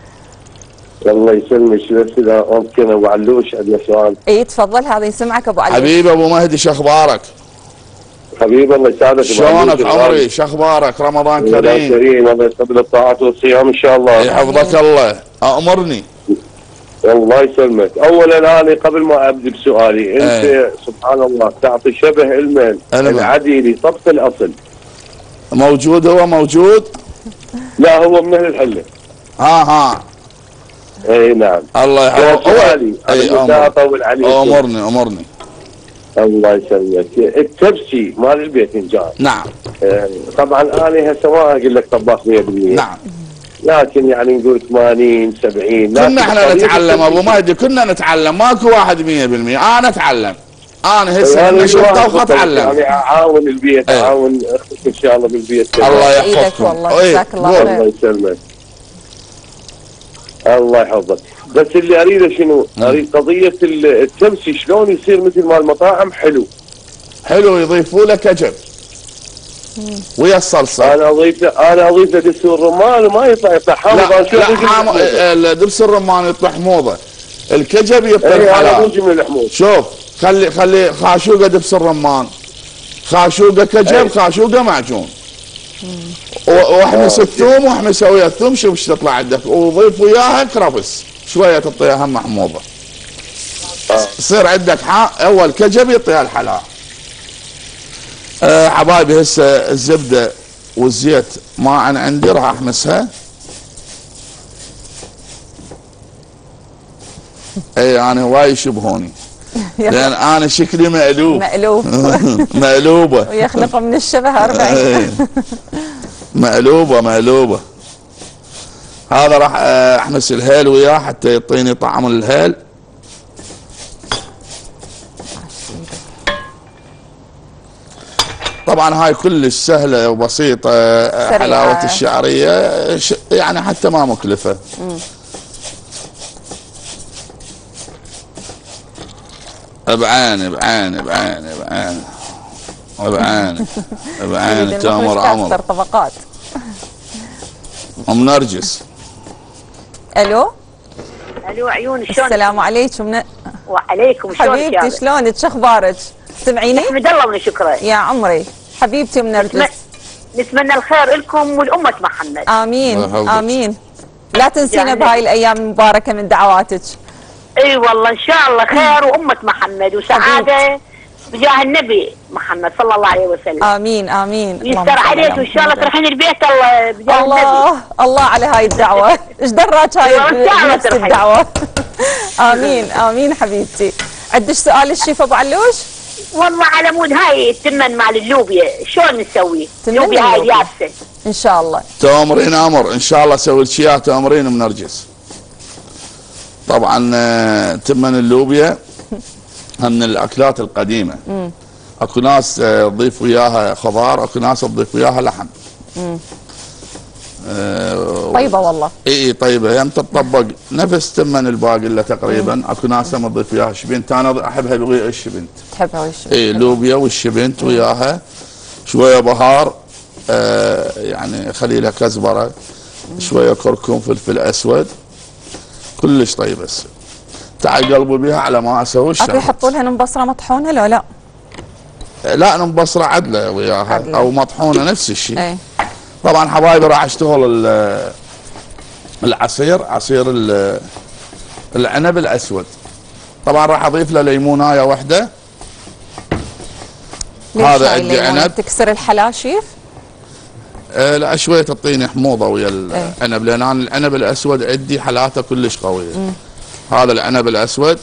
الله يسلمك. بس اذا ممكن ابو علوش عندنا سؤال. اي تفضل، هذا يسمعك ابو علوش. حبيبي ابو مهدي شو اخبارك؟ حبيبي الله يسعدك. شلونك عمري؟ شو اخبارك؟ رمضان كريم. رمضان كريم، الله يقبل الطاعات والصيام ان شاء الله. يحفظك الله. امرني. الله يسلمك. اولا انا قبل ما ابدا بسؤالي، انت ايه. سبحان الله تعطي شبه علما العدي لطبق الاصل. موجود هو موجود؟ لا هو من اهل الحله. ها ها. اي نعم. الله يحفظك. سؤالي انا اطول عليك. امرني امرني. الله يسلمك. التبسي مال الباذنجان. نعم. آه طبعا انا هسه ما اقول لك طباخ مية بالمية. نعم. لكن يعني نقول ثمانين سبعين. كنا احنا نتعلم ابو مهدي، كنا نتعلم، ماكو واحد مية بالمية. انا اتعلم. انا هسه نشوف طبخه اتعلم. يعني اعاون البيت، ايه. اعاون اختك ان شاء الله بالبيت. الله يحفظك والله. جزاك الله خير. الله يسلمك. الله يحفظك. بس اللي اريده شنو؟ اريد قضيه التمسي شلون يصير مثل ما المطاعم حلو. حلو يضيفوا له كجب. ويا الصلصه. انا اضيف انا اضيف له دبس الرمان وما يطلع يطلع حامض. لا, لا حام... دبس الرمان يطلع حموضه. الكجب يطلع ايه حلاوه. شوف خلي خلي خاشوقه دبس الرمان، خاشوقه كجب، ايه. خاشوقه معجون. واحمس الثوم واحمس ويا الثوم. شوف ايش تطلع عندك، وضيف وياها كرفس شويه تعطيها هم محموضه. يصير عندك اول كجب يعطيها الحلاوه. أه حبايبي هسه الزبده والزيت ما انا عندي، راح احمسها. اي انا هواي يشبهوني لان انا شكلي مألوف. مألوف. مقلوبه. ويخلق من الشبه أربعين. مقلوبه مقلوبه. هذا راح احمس الهيل وياه حتى يعطيني طعم الهيل. طبعا هاي كلش سهله وبسيطه. سريعة. حلاوه الشعريه يعني حتى ما مكلفه. مم. بعاني بعاني بعاني بعاني بعاني بعاني تامر عمر. طبقات. ام نرجس. الو. الو عيوني شلونك؟ السلام عليكم. من... وعليكم شلونك حبيبتي؟ شلونك؟ شو اخبارك؟ تسمعيني؟ نحمد الله ونشكره يا عمري. حبيبتي ام نرجس. نتمنى الخير لكم ولأمة محمد. امين امين. لا تنسينا بهاي الايام المباركه من دعواتك. اي والله ان شاء الله خير وامه محمد وسعاده بجاه النبي محمد صلى الله عليه وسلم. امين امين. يستر عليك وان شاء الله تروحين البيت الله بجاه الله النبي. الله على هاي الدعوه. ايش دراك هاي نفس الدعوه. امين امين حبيبتي. عندك سؤال الشيف ابو علوش؟ والله على مود هاي التمن مع اللوبيا شلون نسوي؟ اللوبيا هاي اليابسه. ان شاء الله. تامرين امر ان شاء الله اسوي لك اياها. تامرين من نرجس. طبعا تمن اللوبيا من الاكلات القديمه. مم. اكو ناس تضيف وياها خضار، اكو ناس تضيف وياها لحم. امم أه طيبه والله. اي طيبه يعني تطبق نفس تمن الباقله تقريبا. مم. اكو ناس ما تضيف وياها شبنت، انا احبها الشبنت. تحبها الشبنت؟ اي لوبيا والشبنت وياها شويه بهار. آه يعني خلي كزبره. مم. شويه كركم، فلفل اسود، كلش طيب. بس تعال قلبوا بيها على ما اسوي الشغله. اكو يحطوا لها مبصره مطحونه لو لا؟ لا مبصره عدله وياها عدلة. او مطحونه نفس الشيء. اي طبعا حبايبي راح اشتغل العصير، عصير العنب الاسود. طبعا راح اضيف له ليمونايه واحده. هذا عندي عنب. تكسر الحلاشيف؟ آه لا شويه تعطيني حموضه ويا العنب لان انا العنب الاسود عندي حالاته كلش قويه. مم. هذا العنب الاسود.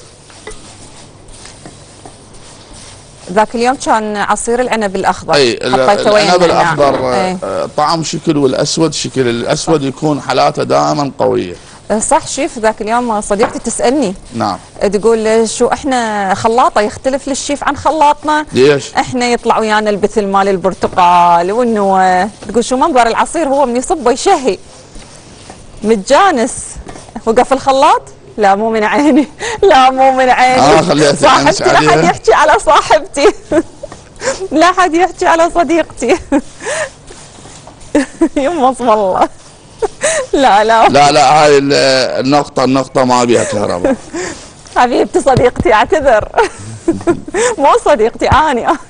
ذاك اليوم كان عصير العنب الاخضر. اي العنب الاخضر ايه. طعم شكل والاسود شكل. الاسود صح. يكون حالاته دائما قويه. صح شيف. ذاك اليوم صديقتي تسالني. نعم. تقول شو احنا خلاطه يختلف للشيف عن خلاطنا؟ ليش؟ احنا يطلع ويانا البثل مال البرتقال والنوى. تقول شو منظر العصير هو من يصبه يشهي. متجانس. وقف الخلاط؟ لا مو من عيني. لا مو من عيني. اه خليها صاحبتي لا حد يحكي على صاحبتي. لا حد يحكي على صديقتي. يما اسم الله. لا لا لا لا هاي النقطة النقطة ما بيها كهرباء. حبيبتي صديقتي اعتذر. مو صديقتي اني اني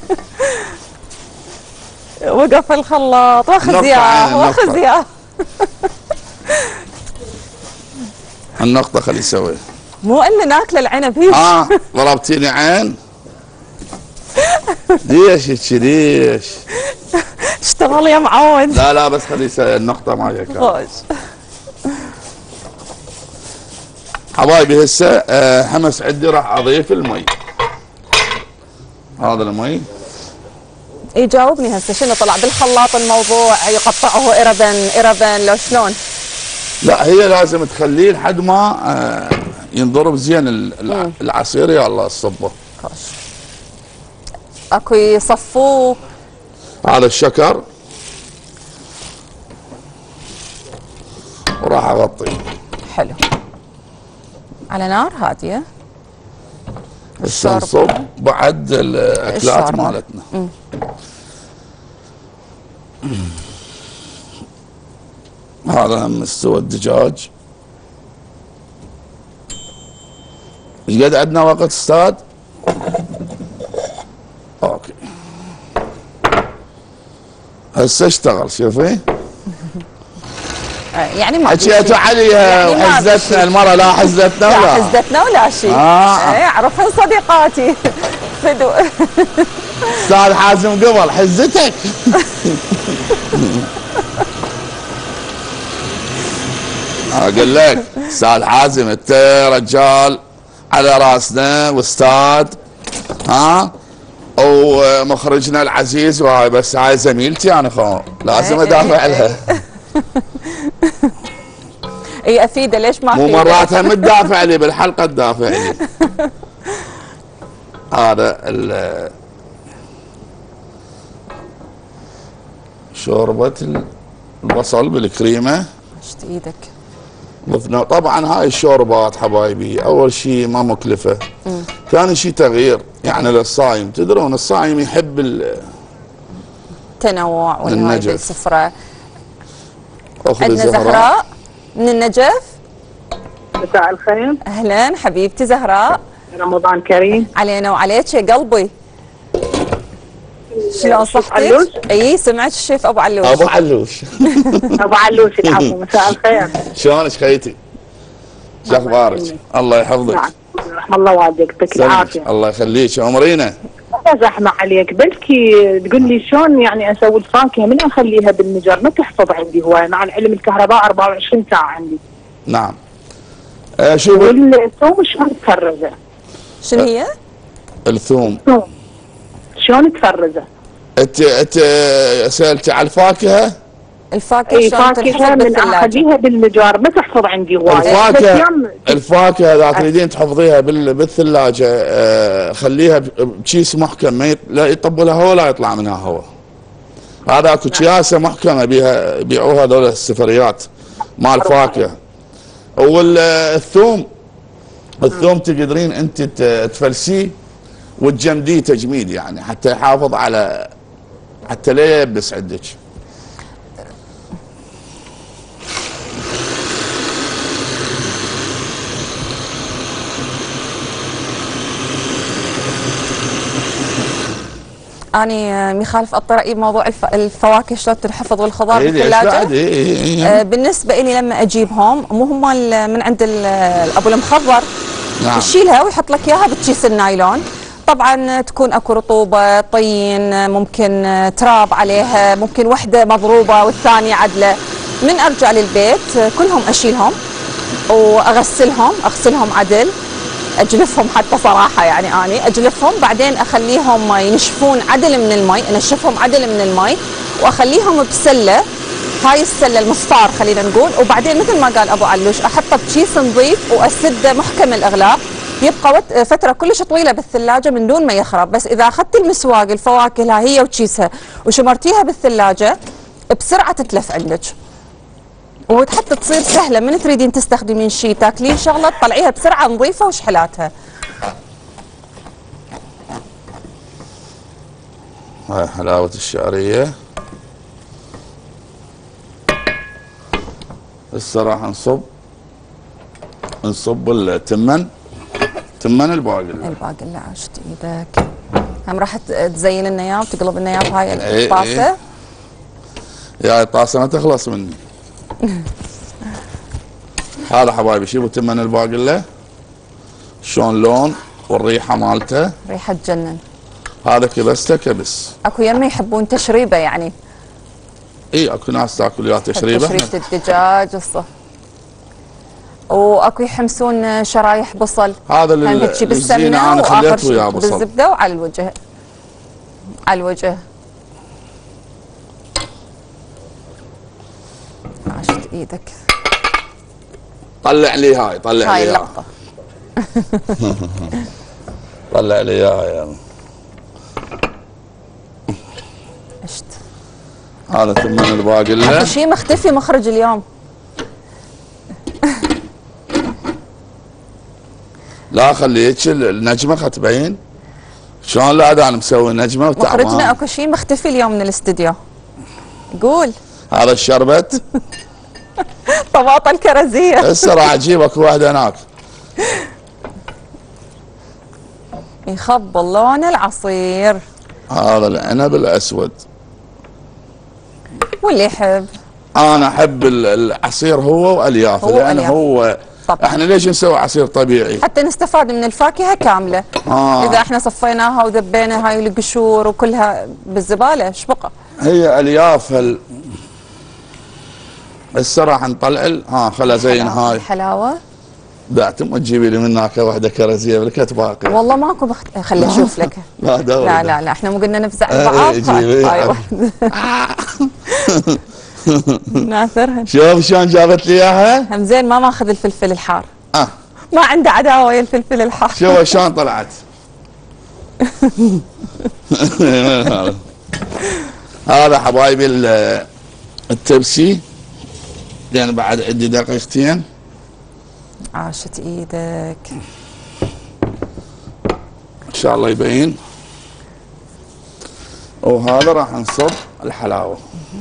وقف الخلاط واخذ اياه واخذ اياه. النقطة خلي يسوي. مو الا ناكل العنب هيك. اه ضربتيني عين. ليش هيك ليش؟ اشتغل يا معود. لا لا بس خلي يسوي النقطة ما هيك. خوش. حبايبي هسه آه حمس عندي راح اضيف المي. هذا المي. اي جاوبني هسه شنو طلع بالخلاط الموضوع يقطعه اربا اربا لو شلون؟ لا هي لازم تخليه لحد ما آه ينضرب زين العصير يا الله الصبه. خوش. اكو يصفوه. هذا الشكر وراح اغطيه. حلو. على نار هاديه. هسه نصب بعد الاكلات مالتنا. مم. هذا هم مستوى الدجاج. ايش قد عندنا وقت استاذ؟ اوكي. هسه اشتغل شوفي. يعني ما حكيتوا عليها يعني وحزتنا المرة لا حزتنا ولا لا حزتنا ولا شيء. اه ايه اعرفهن صديقاتي. فدو. استاذ حازم قبل حزتك. اقول لك استاذ حازم انت رجال على راسنا واستاذ ها ومخرجنا العزيز وهاي بس هاي زميلتي انا خو لازم ادافع لها. اي افيده ليش ما مو مرات هم تدافع لي بالحلقه تدافع لي. هذا ال شوربه البصل بالكريمه. اشت ايدك. ضفنا طبعا هاي الشوربات حبايبي اول شيء ما مكلفه. مم. ثاني شيء تغيير يعني للصايم تدرون الصايم يحب التنوع والهاي بالسفره. عندنا زهراء من النجف. مساء الخير. اهلا حبيبتي زهراء. رمضان كريم علينا وعليك يا قلبي. شلون صحتك؟ اي سمعت الشيف ابو علوش. ابو علوش. ابو علوش العفو. مساء الخير. شلونك خيتي؟ شو اخبارك؟ الله يحفظك. رحم الله والديك يعطيك العافيه. الله يخليك عمرينا. لا زحمه عليك بلكي تقول لي شلون يعني اسوي الفاكهه من اخليها بالنجار ما تحفظ عندي هو مع العلم الكهرباء أربعة وعشرين ساعه عندي. نعم. آه شو والثوم شلون تفرزه؟ شنو هي؟ الثوم. الثوم شلون تفرزه؟ انت انت سالتي على الفاكهه؟ الفاكهه اي فاكهه من اخليها بالنجار ما تحفظ عندي هوايه. الفاكهه الفاكهه اذا تريدين تحفظيها بالثلاجه آه خليها بكيس محكم ما لا يطب لها هواء ولا يطلع منها هواء. هذا اكو كياسه محكمه بيها يبيعوها هذول السفريات مال الفاكهه. والثوم الثوم تقدرين انت تفلسيه وتجمديه تجميد يعني حتى يحافظ على حتى لا يبس عندك. أنا مخالف الطريقة بموضوع الف... الفواكه شلون تنحفظ والخضار إيه بالثلاجة. إيه إيه آه بالنسبة لي لما أجيبهم مو هم من عند أبو المخضر. نعم. يشيلها ويحط لك إياها بكيس النايلون. طبعا تكون اكو رطوبه طين ممكن تراب عليها ممكن وحده مضروبه والثانيه عدله. من ارجع للبيت كلهم اشيلهم واغسلهم اغسلهم عدل اجلفهم حتى صراحه يعني اني اجلفهم بعدين اخليهم ينشفون عدل من المي انشفهم عدل من المي واخليهم بسله. هاي السله المصفار خلينا نقول وبعدين مثل ما قال ابو علوش احطه بكيس نظيف واسده محكم الاغلاق يبقى فتره كلش طويله بالثلاجه من دون ما يخرب. بس اذا اخذت المسواق الفواكه هي وكيسها وشمرتيها بالثلاجه بسرعه تتلف عندك وحتى تصير سهله من تريدين تستخدمين شيء تاكلين شغله تطلعيها بسرعه نظيفه وشحلاتها. هاي حلاوه الشعريه. هسه راح نصب نصب التمن تمن الباقله. الباقله عاشت ايدك. هم راح تزين لنا اياه وتقلب لنا اياه بهاي ايه الطاسه. ايه. يا الطاسه ما تخلص مني. هذا حبايبي شوفوا تمن الباقله شلون لون والريحه مالته. ريحه تجنن. هذا كبسته كبس. اكو يمه يحبون تشريبه يعني. اي اكو ناس تاكل وياه تشريبه. تشريبه الدجاج الصف. واكو يحمسون شرايح بصل. هذا للزينه انا خليته وياه بصل. بالزبده وعلى الوجه. على الوجه. عاشت ايدك. طلع لي هاي طلع هاي لي اللقطه. طلع لي اياها يلا. عشت. هذا تمن الباقله. اكو شيء مختفي مخرج اليوم. لا خليك النجمه خد تبين شلون. لا انا مسوي نجمه وتعبان. مخرجنا اكو شيء مختفي اليوم من الاستديو. قول. هذا الشربت. طماطه الكرزيه. هسه راح اجيب اكو واحده هناك. يخبل لون العصير. هذا العنب الاسود. واللي يحب. انا احب العصير هو واليافه لان هو طبعا. احنا ليش نسوي عصير طبيعي؟ حتى نستفاد من الفاكهه كامله. آه. اذا احنا صفيناها وذبينا هاي القشور وكلها بالزباله ايش بقى؟ هي اليافه ال... هسه راح نطلع ال... ها خلها زين هاي. حلاوه. بعتم وتجيبي لي منك واحده كرزيه بالكت باقي. والله ماكو بخت... خلي اشوف لك. لا دوري لا لا لا احنا مو قلنا نفزع البعض. هاي واحده. ناثرها. شوف شلون جابت لي اياها. هم زين ما ماخذ الفلفل الحار. اه ما عنده عداوه ويا الفلفل الحار. شوف شلون طلعت. هذا حبايبي التبسي لان بعد عندي دقيقتين. عاشت ايدك. ان شاء الله يبين. وهذا راح نصب الحلاوه.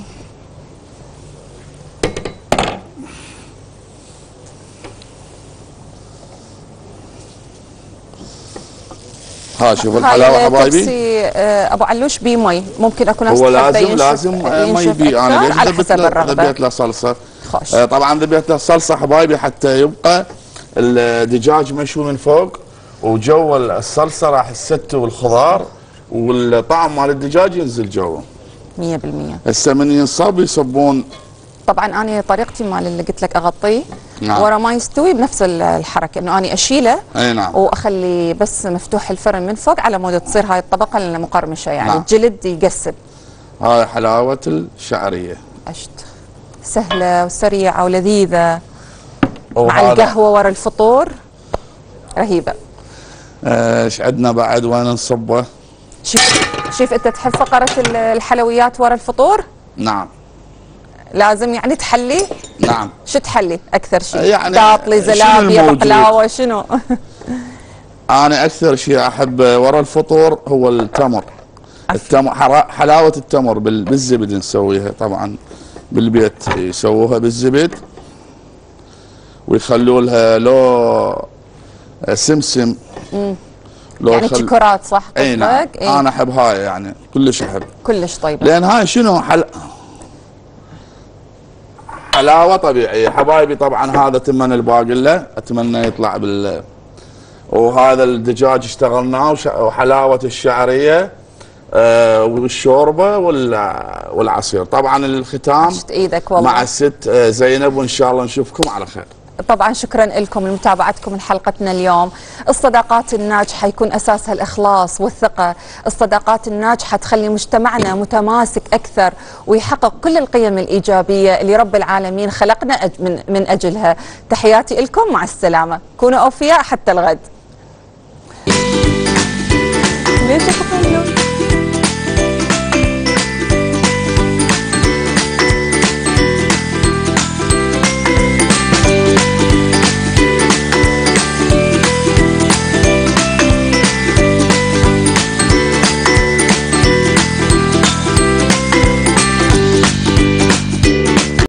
ها شوف الحلاوه حبايبي. ابو علوش بي مي ممكن اكون هو لازم لازم مي بي. انا ليش ذبيت ذبيت له صلصه. خوش. آه طبعا ذبيت له صلصه حبايبي حتى يبقى الدجاج مشوي من فوق وجو الصلصه راح تستوي الخضار والطعم مال الدجاج ينزل جوه مية بالمية. هسه من ينصب يصبون. طبعا انا طريقتي مال اللي قلت لك اغطيه. نعم. ورا ما يستوي بنفس الحركه انه اني اشيله. اي نعم. واخلي بس مفتوح الفرن من فوق على مود تصير هاي الطبقه المقرمشه يعني. نعم. الجلد يقسم. هاي حلاوه الشعريه. عشت. سهله وسريعه ولذيذه. مع القهوه ورا الفطور رهيبه. ايش آه عندنا بعد وين نصبه؟ شوف شوف انت تحب فقره الحلويات ورا الفطور؟ نعم. لازم يعني تحلي؟ نعم. شو تحلي اكثر شيء؟ يعني طاطلي زلابيه بقلاوه شنو؟ انا اكثر شيء احب ورا الفطور هو التمر. التمر حلاوه التمر بالزبد نسويها طبعا بالبيت يسووها بالزبد ويخلوا لها لو سمسم. امم يعني خل... شكرات صح؟ اي نعم. إيه؟ انا احب هاي يعني كلش احب. كلش طيبه. لان هاي شنو حل... حلاوه طبيعيه حبايبي. طبعا هذا تمن الباقله اتمنى يطلع بال وهذا الدجاج اشتغلناه وش... وحلاوه الشعريه آه والشوربه وال... والعصير. طبعا الختام ايدك والله مع الست زينب وان شاء الله نشوفكم على خير. طبعا شكرا لكم لمتابعتكم لحلقتنا اليوم. الصداقات الناجحه يكون اساسها الاخلاص والثقه. الصداقات الناجحه تخلي مجتمعنا متماسك اكثر ويحقق كل القيم الايجابيه اللي رب العالمين خلقنا أج من من اجلها. تحياتي لكم مع السلامه. كونوا اوفياء حتى الغد. ليش